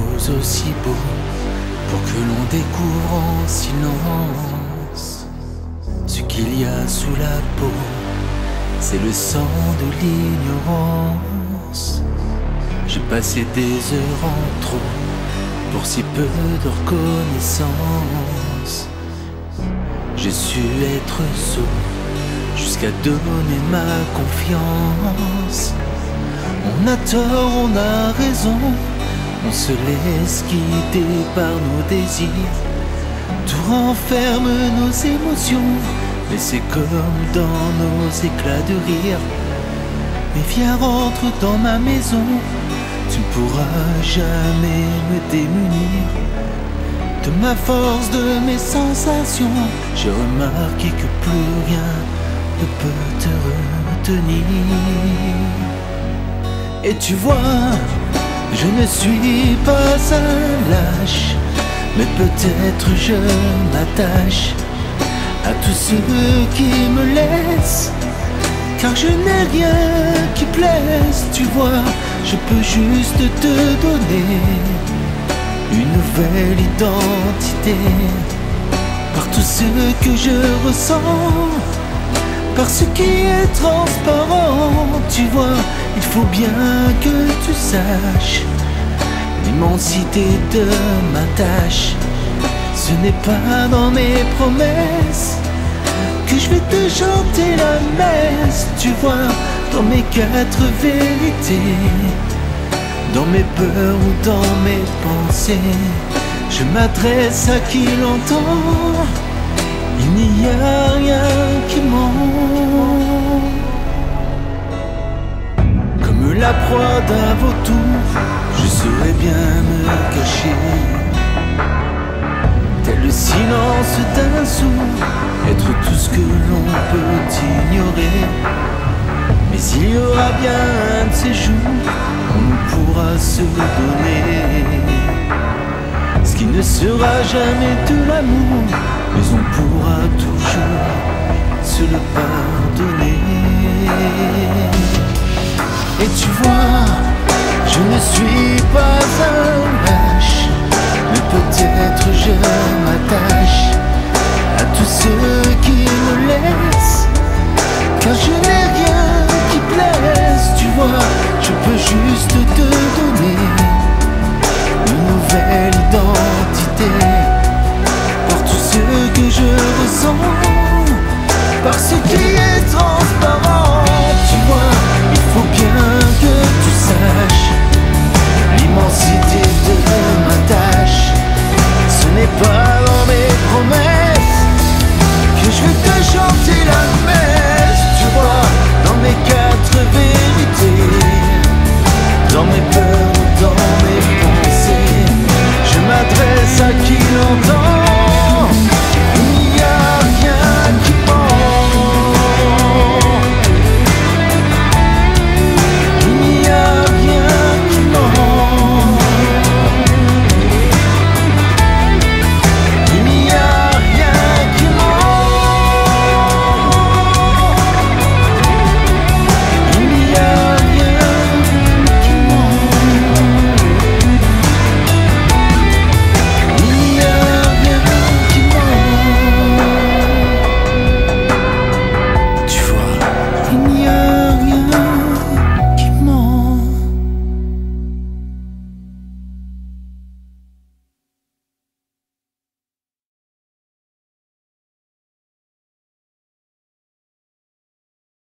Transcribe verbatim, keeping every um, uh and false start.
choses aussi beaux pour que l'on découvre en silence ce qu'il y a sous la peau. C'est le sang de l'ignorance. J'ai passé des heures en trop pour si peu de reconnaissance. J'ai su être sot jusqu'à donner ma confiance. On a tort, on a raison, on se laisse guider par nos désirs. Tout renferme nos émotions, mais c'est comme dans nos éclats de rire. Mais viens, rentre dans ma maison, tu ne pourras jamais me démunir. De ma force, de mes sensations, j'ai remarqué que plus rien ne peut te retenir. Et tu vois, je ne suis pas un lâche, mais peut-être je m'attache à tous ceux qui me laissent, car je n'ai rien qui plaise. Tu vois, je peux juste te donner une nouvelle identité, par tout ce que je ressens, par ce qui est transparent. Tu vois, il faut bien que tu saches l'immensité de ma tâche. Ce n'est pas dans mes promesses que je vais te chanter la messe. Tu vois, dans mes quatre vérités, dans mes peurs ou dans mes pensées, je m'adresse à qui l'entend. Il n'y a rien qui ment. Comme la proie d'un vautour, je saurais bien me cacher, tel le silence d'un sourd, être tout ce que l'on peut ignorer. Mais il y aura bien un de ces jours où on pourra se donner ce qui ne sera jamais de l'amour, mais on pourra toujours se le pardonner. Et tu vois, je ne suis pas un lâche, mais peut-être je m'attache à tous ceux qui me laissent, car je n'ai rien qui plaise. Tu vois, je peux juste te donner une nouvelle identité, par tout ce que je ressens, par ce qui est